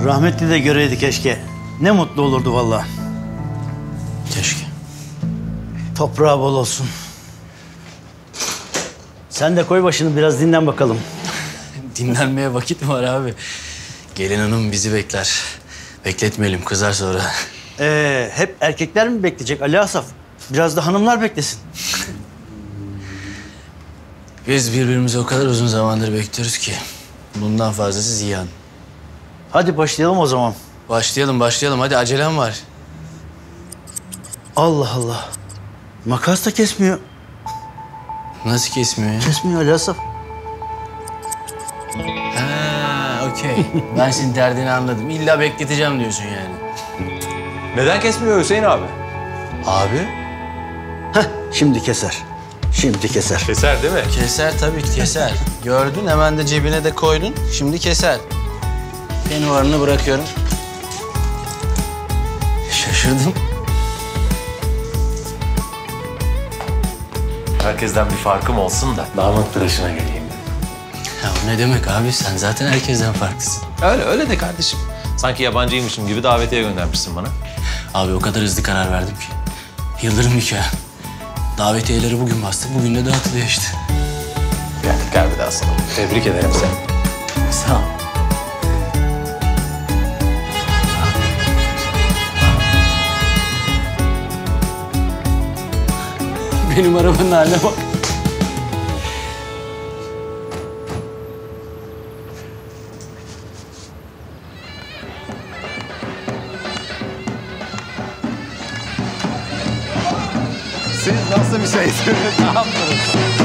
Rahmetli de göreydi keşke. Ne mutlu olurdu vallahi. Keşke. Toprağı bol olsun. Sen de koy başını biraz dinlen bakalım. Dinlenmeye vakit mi var abi? Gelin hanım bizi bekler. Bekletmeyelim, kızar sonra. Hep erkekler mi bekleyecek Ali Asaf? Biraz da hanımlar beklesin. Biz birbirimizi o kadar uzun zamandır bekliyoruz ki. Bundan fazlası ziyan. Hadi başlayalım o zaman. Başlayalım. Hadi acelem var. Allah Allah. Makas da kesmiyor. Nasıl kesmiyor ya? Kesmiyor Ali Asaf. Ha, okey. Ben senin derdini anladım. İlla bekleteceğim diyorsun yani. Neden kesmiyor Hüseyin abi? Abi? Şimdi keser. Şimdi keser. Keser değil mi? Keser tabii ki keser. Gördün, hemen de cebine de koydun. Şimdi keser. Benim varını bırakıyorum. Şaşırdım. Herkesten bir farkım olsun da damat tıraşına geleyim. Ya ne demek abi? Sen zaten herkesten farklısın. Öyle de kardeşim. Sanki yabancıymışım gibi davetiye göndermişsin bana. Abi o kadar hızlı karar verdim ki. Yıldırım nikahı. Davetiyeleri bugün bastık, bugün de dağıtılıyor işte. Gel bir daha sana. Tebrik ederim seni. Sağ ol. Benim arabanın haline bak. Siz nasıl bir şeysiniz? Ne yaptınız?